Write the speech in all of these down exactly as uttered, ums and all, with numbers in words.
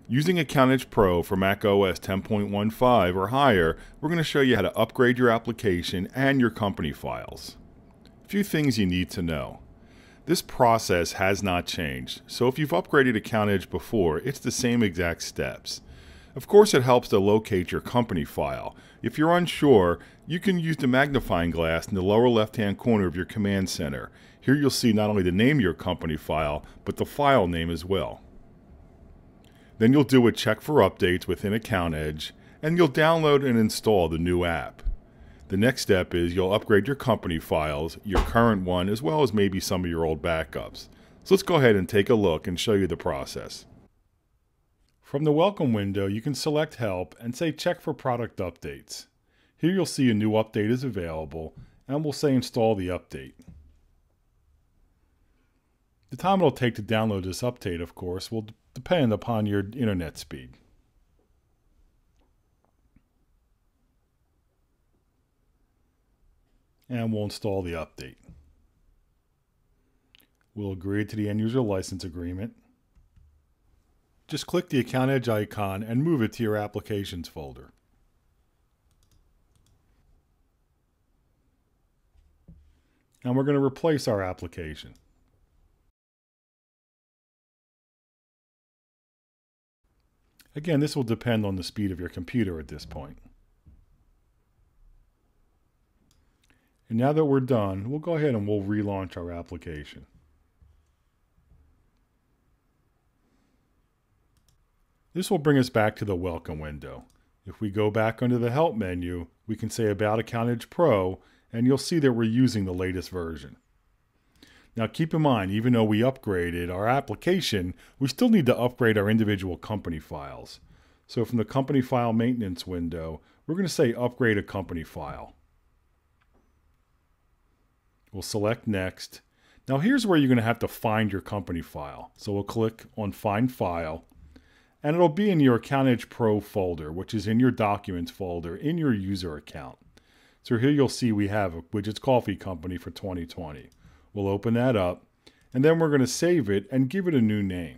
Using AccountEdge Pro for macOS ten point fifteen or higher, we're going to show you how to upgrade your application and your company files. A few things you need to know. This process has not changed, so if you've upgraded AccountEdge before, it's the same exact steps. Of course, it helps to locate your company file. If you're unsure, you can use the magnifying glass in the lower left-hand corner of your command center. Here you'll see not only the name of your company file, but the file name as well. Then you'll do a check for updates within AccountEdge, and you'll download and install the new app. The next step is you'll upgrade your company files, your current one, as well as maybe some of your old backups. So let's go ahead and take a look and show you the process. From the Welcome window, you can select Help and say Check for Product Updates. Here you'll see a new update is available, and we'll say Install the update. The time it'll take to download this update, of course, will depend upon your internet speed. And we'll install the update. We'll agree to the end user license agreement. Just click the AccountEdge icon and move it to your Applications folder. And we're going to replace our application. Again, this will depend on the speed of your computer at this point. And now that we're done, we'll go ahead and we'll relaunch our application. This will bring us back to the Welcome window. If we go back under the Help menu, we can say About AccountEdge Pro, and you'll see that we're using the latest version. Now keep in mind, even though we upgraded our application, we still need to upgrade our individual company files. So from the Company File Maintenance window, we're going to say Upgrade a Company File. We'll select Next. Now here's where you're going to have to find your company file. So we'll click on Find File, and it'll be in your AccountEdge Pro folder, which is in your Documents folder in your user account. So here you'll see we have a Widgets Coffee Company for twenty twenty. We'll open that up, and then we're going to save it and give it a new name.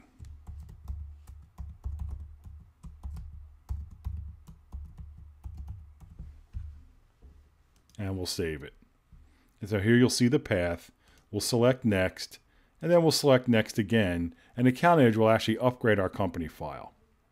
And we'll save it. And so here you'll see the path. We'll select Next, and then we'll select Next again, and AccountEdge will actually upgrade our company file.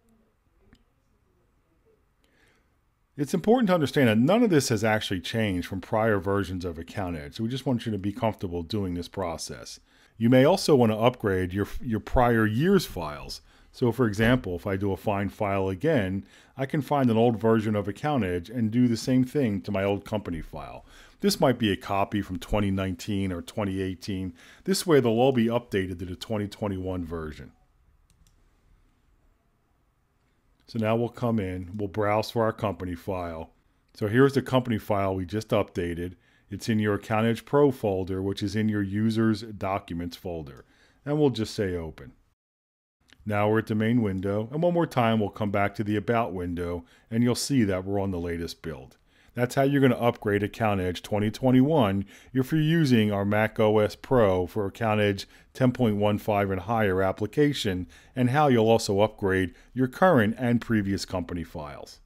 It's important to understand that none of this has actually changed from prior versions of AccountEdge, so we just want you to be comfortable doing this process. You may also want to upgrade your, your prior year's files. So for example, if I do a Find File again, I can find an old version of AccountEdge and do the same thing to my old company file. This might be a copy from twenty nineteen or twenty eighteen. This way they'll all be updated to the twenty twenty-one version. So now we'll come in, we'll browse for our company file. So here's the company file we just updated. It's in your AccountEdge Pro folder, which is in your Users Documents folder. And we'll just say Open. Now we're at the main window, and one more time we'll come back to the About window, and you'll see that we're on the latest build. That's how you're going to upgrade AccountEdge twenty twenty-one if you're using our macOS Pro for AccountEdge ten point fifteen and higher application, and how you'll also upgrade your current and previous company files.